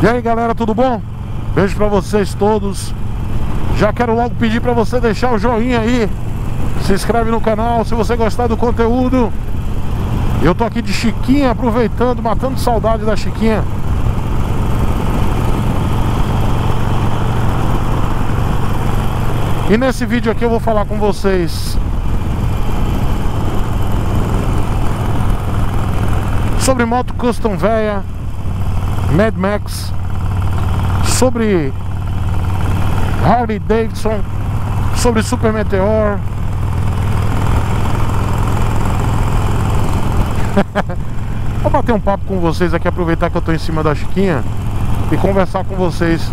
E aí galera, tudo bom? Beijo pra vocês todos. Já quero logo pedir pra você deixar o joinha aí, se inscreve no canal se você gostar do conteúdo. Eu tô aqui de Chiquinha, aproveitando, matando saudade da Chiquinha. E nesse vídeo aqui eu vou falar com vocês sobre moto custom véia, Mad Max, sobre Harley Davidson, sobre Super Meteor. Vou bater um papo com vocês aqui, aproveitar que eu tô em cima da Chiquinha e conversar com vocês.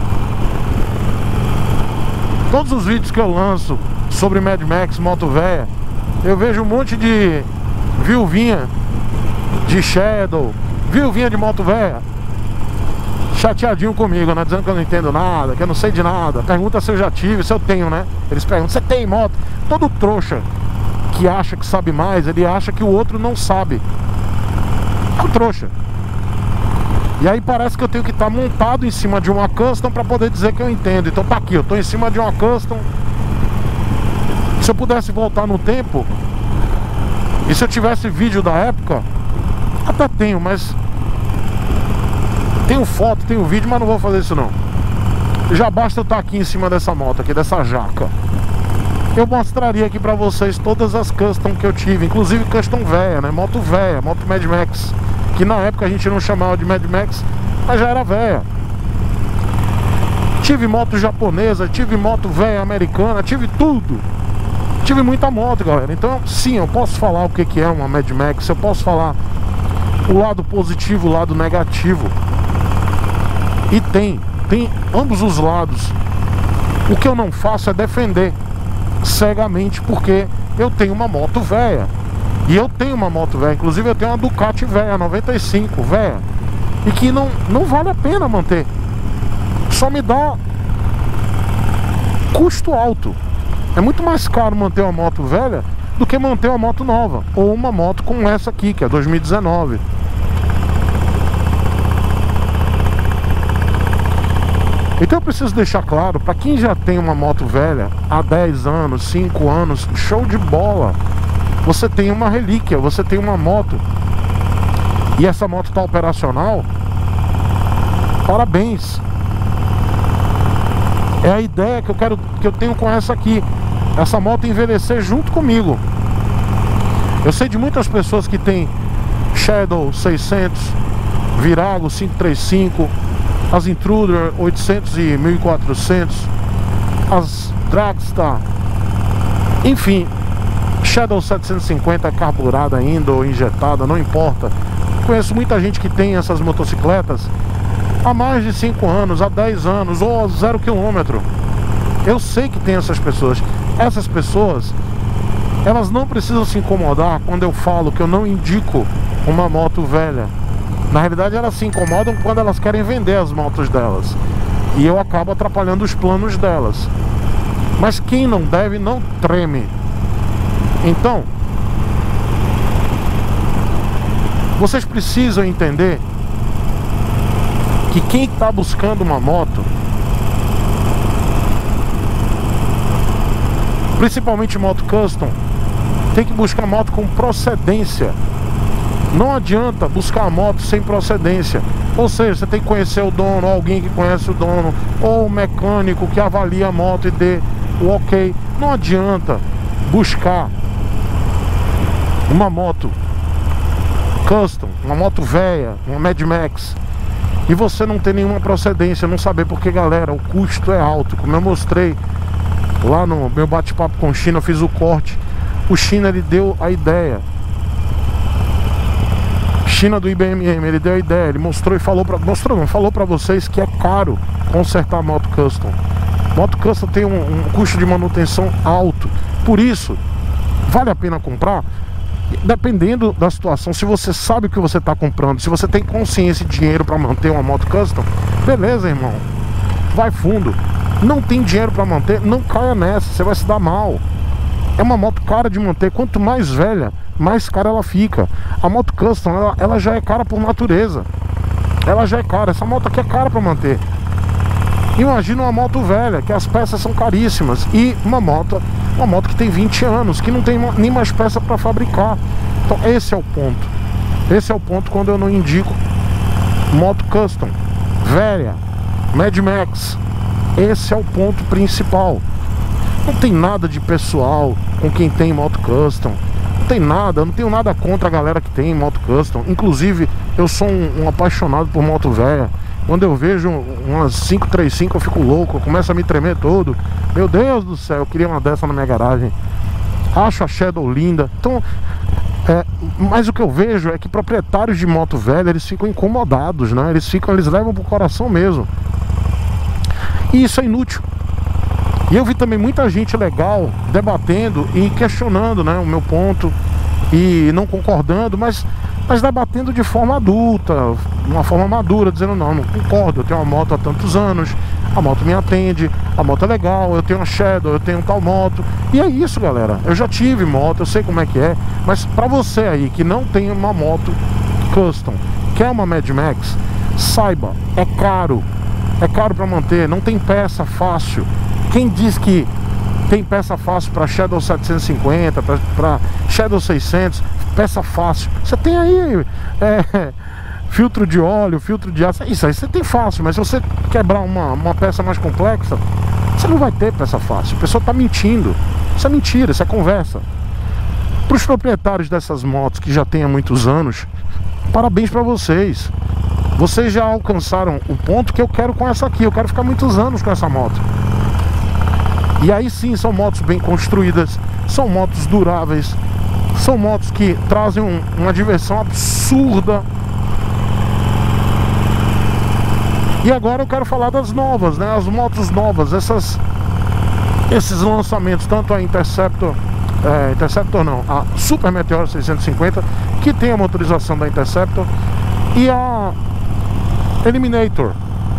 Todos os vídeos que eu lanço sobre Mad Max, moto véia, eu vejo um monte de viuvinha de Shadow, viuvinha de moto véia, chateadinho comigo, né? Dizendo que eu não entendo nada, que eu não sei de nada. Pergunta se eu já tive, se eu tenho, né? Eles perguntam, você tem moto? Todo trouxa que acha que sabe mais, ele acha que o outro não sabe. É um trouxa. E aí parece que eu tenho que estar montado em cima de uma custom pra poder dizer que eu entendo. Então tá aqui, eu tô em cima de uma custom. Se eu pudesse voltar no tempo, e se eu tivesse vídeo da época, até tenho, mas tenho foto, tenho vídeo, mas não vou fazer isso não. Já basta eu estar aqui em cima dessa moto aqui, dessa jaca. Eu mostraria aqui pra vocês todas as custom que eu tive, inclusive custom véia, né? Moto véia, moto Mad Max, que na época a gente não chamava de Mad Max, mas já era véia. Tive moto japonesa, tive moto véia americana, tive tudo. Tive muita moto, galera. Então sim, eu posso falar o que é uma Mad Max, eu posso falar o lado positivo, o lado negativo. E tem ambos os lados. O que eu não faço é defender cegamente, porque eu tenho uma moto véia. E eu tenho uma moto véia, inclusive eu tenho uma Ducati véia, 95 véia, e que não vale a pena manter. Só me dá custo alto. É muito mais caro manter uma moto velha do que manter uma moto nova, ou uma moto como essa aqui, que é 2019. Então eu preciso deixar claro, para quem já tem uma moto velha há 10 anos, 5 anos, show de bola. Você tem uma relíquia, você tem uma moto, e essa moto está operacional, parabéns. É a ideia que eu tenho com essa aqui. Essa moto envelhecer junto comigo. Eu sei de muitas pessoas que tem Shadow 600, Virago 535, as Intruder 800 e 1400, as Dragstar, enfim, Shadow 750 carburada ainda ou injetada, não importa. Conheço muita gente que tem essas motocicletas há mais de 5 anos, há 10 anos ou a 0 km. Eu sei que tem essas pessoas. Essas pessoas, elas não precisam se incomodar quando eu falo que eu não indico uma moto velha. Na realidade elas se incomodam quando elas querem vender as motos delas, e eu acabo atrapalhando os planos delas. Mas quem não deve não treme. Então vocês precisam entender que quem está buscando uma moto, principalmente moto custom, tem que buscar moto com procedência. Não adianta buscar a moto sem procedência. Ou seja, você tem que conhecer o dono, alguém que conhece o dono, ou o mecânico que avalia a moto e dê o ok. Não adianta buscar uma moto custom, uma moto velha, uma Mad Max, e você não ter nenhuma procedência, não saber, porque galera, o custo é alto. Como eu mostrei lá no meu bate-papo com o China, eu fiz o corte. O China, ele deu a ideia. China do IBMM, ele deu a ideia, ele mostrou e falou pra vocês que é caro consertar moto custom. Moto custom tem um custo de manutenção alto. Por isso, vale a pena comprar? Dependendo da situação. Se você sabe o que você está comprando, se você tem consciência e dinheiro para manter uma moto custom, beleza, irmão, vai fundo. Não tem dinheiro para manter, não caia nessa, você vai se dar mal. É uma moto cara de manter. Quanto mais velha, mais cara ela fica. A moto custom, ela já é cara por natureza. ela já é cara. Essa moto aqui é cara para manter. Imagina uma moto velha, que as peças são caríssimas, e uma moto que tem 20 anos, que não tem nem mais peça para fabricar. Então esse é o ponto. Esse é o ponto quando eu não indico moto custom, velha, Mad Max. Esse é o ponto principal. Não tem nada de pessoal com quem tem moto custom. Não tem nada, eu não tenho nada contra a galera que tem moto custom. Inclusive, eu sou um apaixonado por moto velha. Quando eu vejo umas 535 eu fico louco, eu começo a me tremer todo. Meu Deus do céu, eu queria uma dessa na minha garagem. Acho a Shadow linda. Então, mas o que eu vejo é que proprietários de moto velha, eles ficam incomodados, né? Eles levam pro coração mesmo. E isso é inútil. E eu vi também muita gente legal debatendo e questionando, né, o meu ponto e não concordando, mas debatendo de forma adulta, uma forma madura, dizendo não concordo, eu tenho uma moto há tantos anos, a moto me atende, a moto é legal, eu tenho uma Shadow, eu tenho tal moto. E é isso, galera, eu já tive moto, eu sei como é que é. Mas pra você aí que não tem uma moto custom, quer uma Mad Max, saiba, é caro pra manter, não tem peça fácil. Quem diz que tem peça fácil para Shadow 750, para Shadow 600, peça fácil? Você tem aí filtro de óleo, filtro de aço, isso aí você tem fácil. Mas se você quebrar uma peça mais complexa, você não vai ter peça fácil. A pessoa está mentindo. Isso é mentira, isso é conversa. Para os proprietários dessas motos que já têm há muitos anos, parabéns para vocês. Vocês já alcançaram o ponto que eu quero com essa aqui. Eu quero ficar muitos anos com essa moto. E aí sim, são motos bem construídas, são motos duráveis, são motos que trazem uma diversão absurda. E agora eu quero falar das novas, né? As motos novas, esses lançamentos, tanto a Interceptor não, a Super Meteor 650, que tem a motorização da Interceptor, e a Eliminator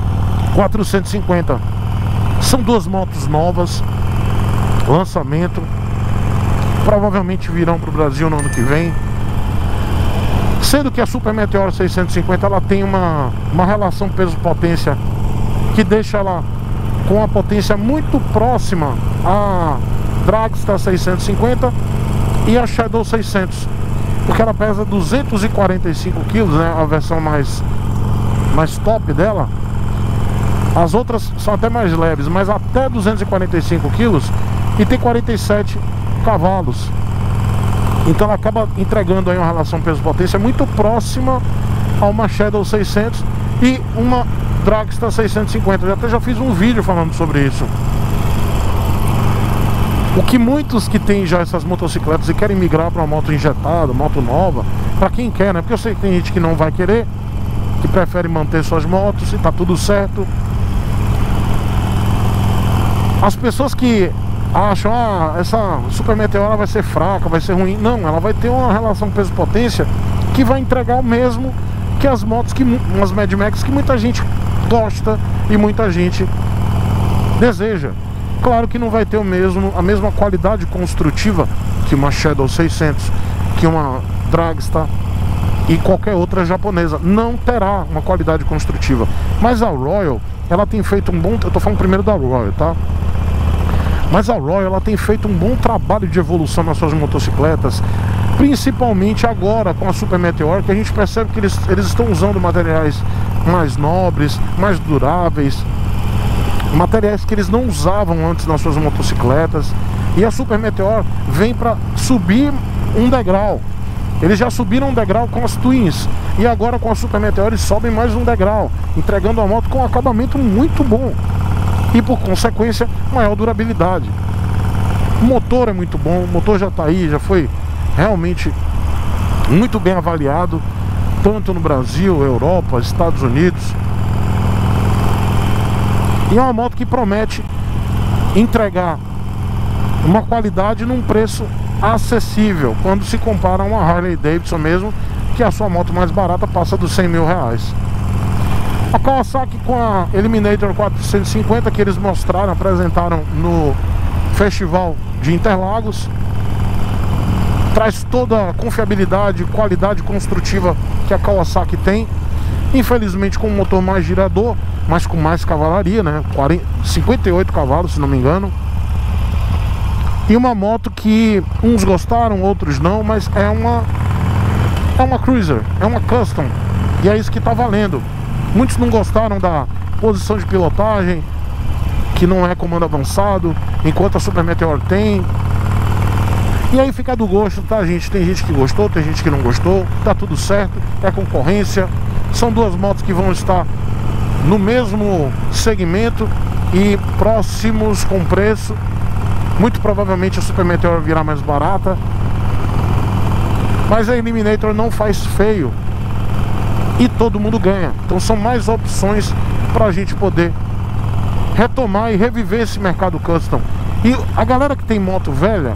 450. São duas motos novas, lançamento, provavelmente virão para o Brasil no ano que vem. Sendo que a Super Meteor 650 ela tem uma relação peso-potência que deixa ela com uma potência muito próxima à Dragster 650 e a Shadow 600, porque ela pesa 245 kg, né, a versão mais top dela. As outras são até mais leves, mas até 245 kg e tem 47 cavalos. Então ela acaba entregando aí uma relação peso-potência muito próxima a uma Shadow 600 e uma Dragster 650. Eu até já fiz um vídeo falando sobre isso. O que muitos que têm já essas motocicletas e querem migrar para uma moto injetada, moto nova, para quem quer, né? Porque eu sei que tem gente que não vai querer, que prefere manter suas motos e tá tudo certo. As pessoas que acham, essa Super Meteor vai ser fraca, vai ser ruim. Não, ela vai ter uma relação peso-potência que vai entregar o mesmo que as motos, umas Mad Max que muita gente gosta e muita gente deseja. Claro que não vai ter a mesma qualidade construtiva que uma Shadow 600, que uma Dragster e qualquer outra japonesa. Não terá uma qualidade construtiva. Mas a Royal, ela tem feito um bom... Eu tô falando primeiro da Royal, tá? Mas a Royal, ela tem feito um bom trabalho de evolução nas suas motocicletas, principalmente agora com a Super Meteor, que a gente percebe que eles estão usando materiais mais nobres, mais duráveis, materiais que eles não usavam antes nas suas motocicletas. E a Super Meteor vem para subir um degrau. Eles já subiram um degrau com as Twins, e agora com a Super Meteor eles sobem mais um degrau, entregando uma moto com um acabamento muito bom e, por consequência, maior durabilidade. O motor é muito bom, o motor já está aí, já foi realmente muito bem avaliado, tanto no Brasil, Europa, Estados Unidos. E é uma moto que promete entregar uma qualidade num preço acessível, quando se compara a uma Harley Davidson mesmo, que a sua moto mais barata passa dos 100 mil reais. A Kawasaki com a Eliminator 450, que eles mostraram, apresentaram no Festival de Interlagos, traz toda a confiabilidade e qualidade construtiva que a Kawasaki tem. Infelizmente com um motor mais girador, mas com mais cavalaria, né? 58 cavalos, se não me engano. E uma moto que uns gostaram, outros não, mas é uma cruiser, é uma custom. E é isso que tá valendo. Muitos não gostaram da posição de pilotagem, que não é comando avançado, enquanto a Super Meteor tem. E aí fica do gosto, tá, gente? Tem gente que gostou, tem gente que não gostou. Tá tudo certo, é concorrência. São duas motos que vão estar no mesmo segmento e próximos com preço. Muito provavelmente a Super Meteor virá mais barata, mas a Eliminator não faz feio e todo mundo ganha. Então são mais opções pra gente poder retomar e reviver esse mercado custom. E a galera que tem moto velha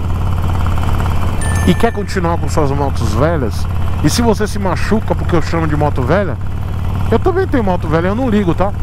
e quer continuar com suas motos velhas, e se você se machuca porque eu chamo de moto velha, eu também tenho moto velha, eu não ligo, tá?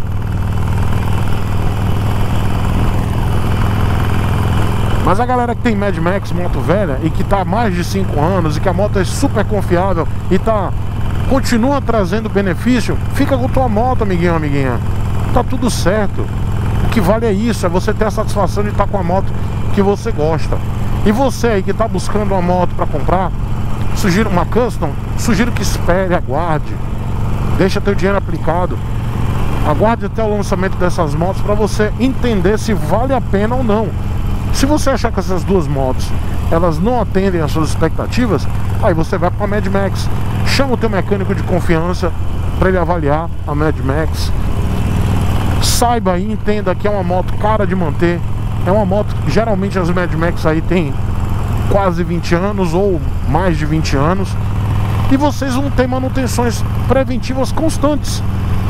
Mas a galera que tem Mad Max, moto velha, e que tá há mais de 5 anos, e que a moto é super confiável e continua trazendo benefício, fica com tua moto, amiguinho, amiguinha. Tá tudo certo. O que vale é isso, é você ter a satisfação de estar com a moto que você gosta. E você aí que tá buscando uma moto para comprar, sugiro uma custom, sugiro que espere, aguarde, deixa teu dinheiro aplicado, aguarde até o lançamento dessas motos para você entender se vale a pena ou não. Se você achar que essas duas motos elas não atendem às suas expectativas, aí você vai para a Mad Max, chama o teu mecânico de confiança para ele avaliar a Mad Max. Saiba e entenda que é uma moto cara de manter. É uma moto que geralmente as Mad Max aí tem quase 20 anos ou mais de 20 anos, e vocês vão ter manutenções preventivas constantes.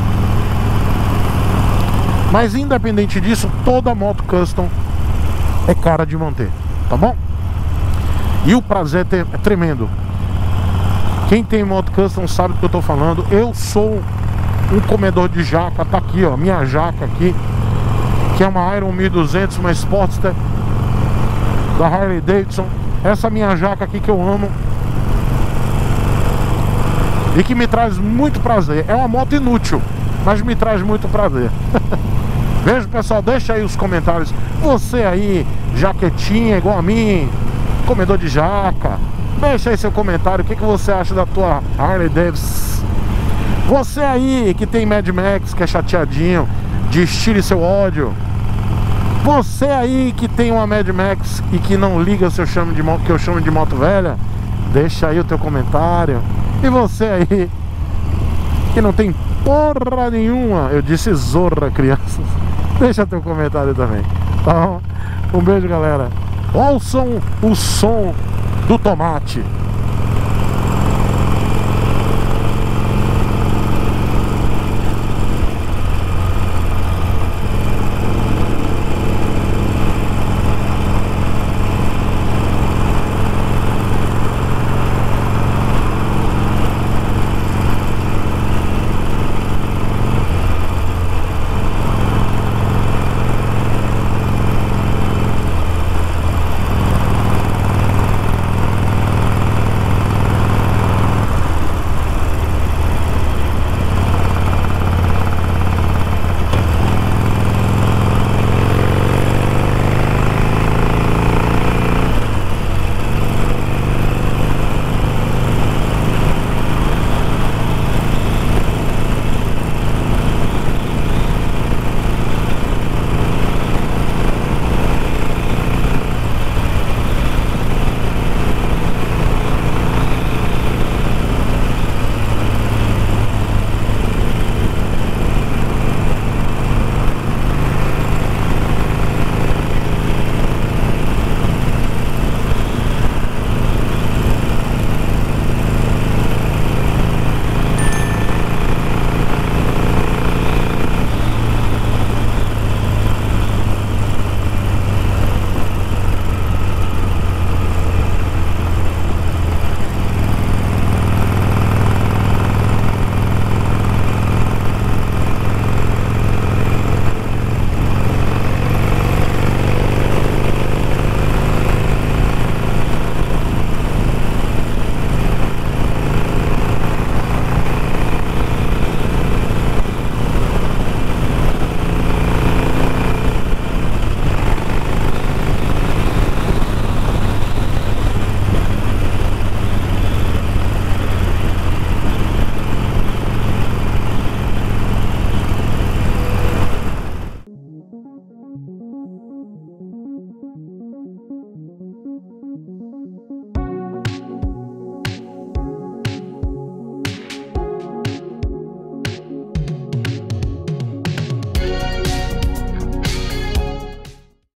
Mas independente disso, toda moto custom é cara de manter, tá bom? E o prazer é tremendo. Quem tem moto custom sabe do que eu tô falando. Eu sou um comedor de jaca. Tá aqui, ó, minha jaca aqui, que é uma Iron 1200, uma Sportster da Harley Davidson. Essa minha jaca aqui que eu amo e que me traz muito prazer. É uma moto inútil, mas me traz muito prazer. Veja, pessoal, deixa aí os comentários. Você aí, jaquetinha igual a mim, comedor de jaca, deixa aí seu comentário. O que você acha da tua Harley Davidson? Você aí que tem Mad Max, que é chateadinho, destile seu ódio. Você aí que tem uma Mad Max e que não liga se eu chamo de moto, que eu chamo de moto velha, deixa aí o teu comentário. E você aí que não tem porra nenhuma, eu disse zorra, crianças, deixa teu comentário também, tá bom? Um beijo, galera. Ouçam o som do tomate.